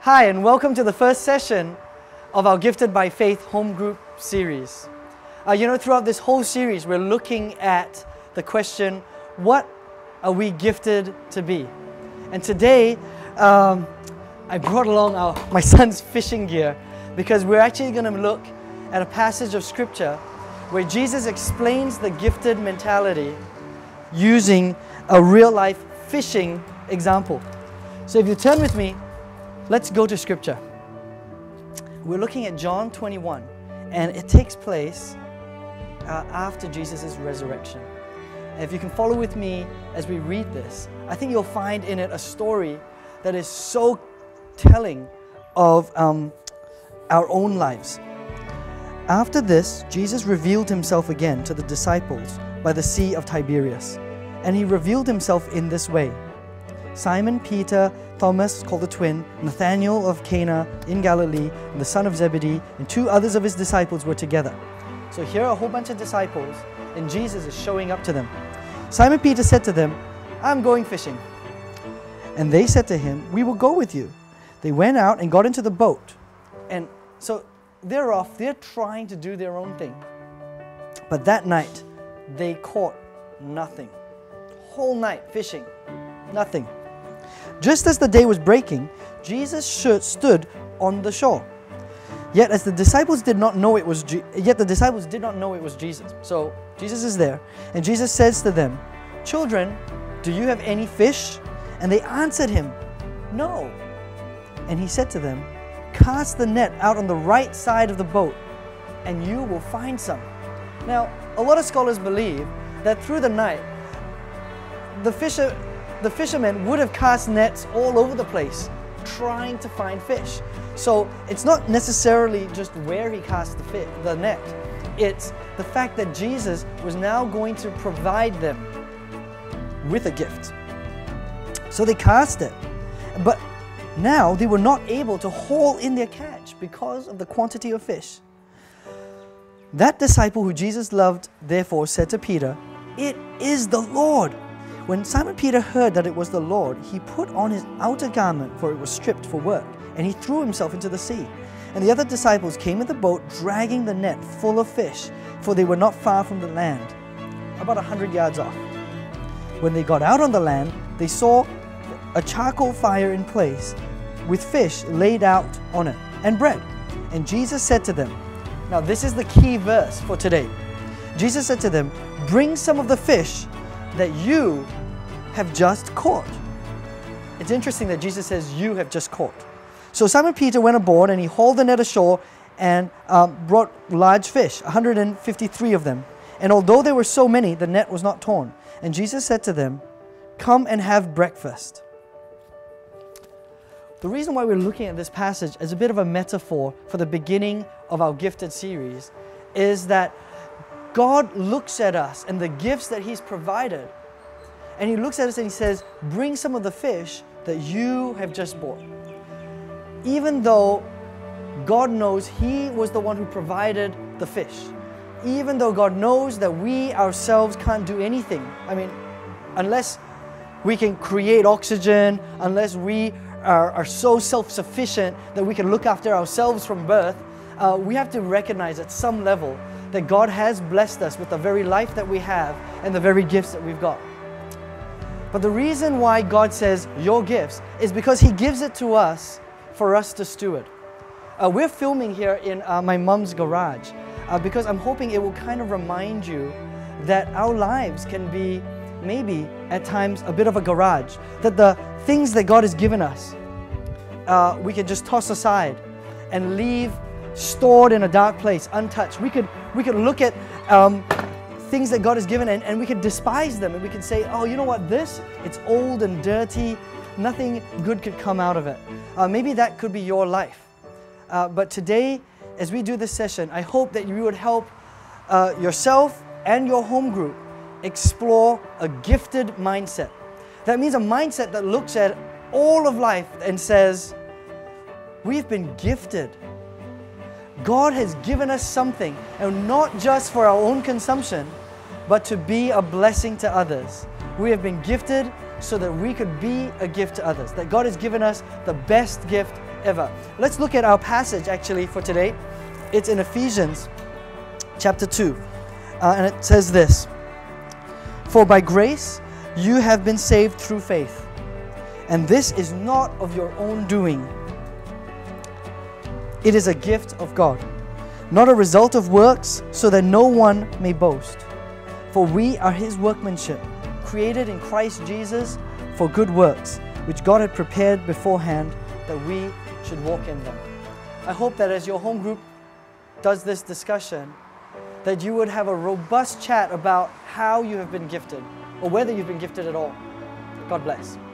Hi, and welcome to the first session of our Gifted by Faith home group series. Throughout this whole series, we're looking at the question, what are we gifted to be? And today, I brought along my son's fishing gear because we're actually going to look at a passage of scripture where Jesus explains the gifted mentality using a real-life fishing example. So if you turn with me, let's go to scripture. We're looking at John 21, and it takes place after Jesus' resurrection. And if you can follow with me as we read this, I think you'll find in it a story that is so telling of our own lives. After this, Jesus revealed himself again to the disciples by the Sea of Tiberias, and he revealed himself in this way. Simon Peter, Thomas, called the twin, Nathanael of Cana in Galilee, and the son of Zebedee, and two others of his disciples were together. So here are a whole bunch of disciples, and Jesus is showing up to them. Simon Peter said to them, "I'm going fishing." And they said to him, "We will go with you." They went out and got into the boat. And so they're off, they're trying to do their own thing. But that night, they caught nothing. Whole night fishing, nothing. Just as the day was breaking, Jesus stood on the shore. Yet the disciples did not know it was Jesus. So Jesus is there, and Jesus says to them, "Children, do you have any fish?" And they answered him, "No." And he said to them, "Cast the net out on the right side of the boat, and you will find some." Now, a lot of scholars believe that through the night, the fishermen would have cast nets all over the place, trying to find fish. So it's not necessarily just where he cast the net. It's the fact that Jesus was now going to provide them with a gift. So they cast it. But now they were not able to haul in their catch because of the quantity of fish. That disciple who Jesus loved, therefore, said to Peter, "It is the Lord." When Simon Peter heard that it was the Lord, he put on his outer garment, for it was stripped for work, and he threw himself into the sea. And the other disciples came in the boat, dragging the net full of fish, for they were not far from the land, about 100 yards off. When they got out on the land, they saw a charcoal fire in place, with fish laid out on it, and bread. And Jesus said to them, now this is the key verse for today. Jesus said to them, "Bring some of the fish that you have just caught." It's interesting that Jesus says, "You have just caught." So Simon Peter went aboard and he hauled the net ashore and brought large fish, 153 of them. And although there were so many, the net was not torn. And Jesus said to them, "Come and have breakfast." The reason why we're looking at this passage as a bit of a metaphor for the beginning of our Gifted series is that God looks at us and the gifts that He's provided, and He looks at us and He says, "Bring some of the fish that you have just bought." Even though God knows He was the one who provided the fish, even though God knows that we ourselves can't do anything. I mean, unless we can create oxygen, unless we are so self-sufficient that we can look after ourselves from birth, we have to recognize at some level that God has blessed us with the very life that we have and the very gifts that we've got. But the reason why God says your gifts is because He gives it to us for us to steward. We're filming here in my mum's garage because I'm hoping it will kind of remind you that our lives can be maybe at times a bit of a garage, that the things that God has given us we can just toss aside and leave stored in a dark place, untouched. We could look at things that God has given and we could despise them, and we could say, "Oh, you know what, it's old and dirty, nothing good could come out of it." Maybe that could be your life. But today, as we do this session, I hope that you would help yourself and your home group explore a gifted mindset. That means a mindset that looks at all of life and says, we've been gifted. God has given us something, and not just for our own consumption, but to be a blessing to others. We have been gifted so that we could be a gift to others. That God has given us the best gift ever. Let's look at our passage actually for today. It's in Ephesians chapter 2. And it says this: "For by grace you have been saved through faith, and this is not of your own doing. It is a gift of God, not a result of works, so that no one may boast. For we are His workmanship, created in Christ Jesus for good works, which God had prepared beforehand that we should walk in them." I hope that as your home group does this discussion, that you would have a robust chat about how you have been gifted, or whether you've been gifted at all. God bless.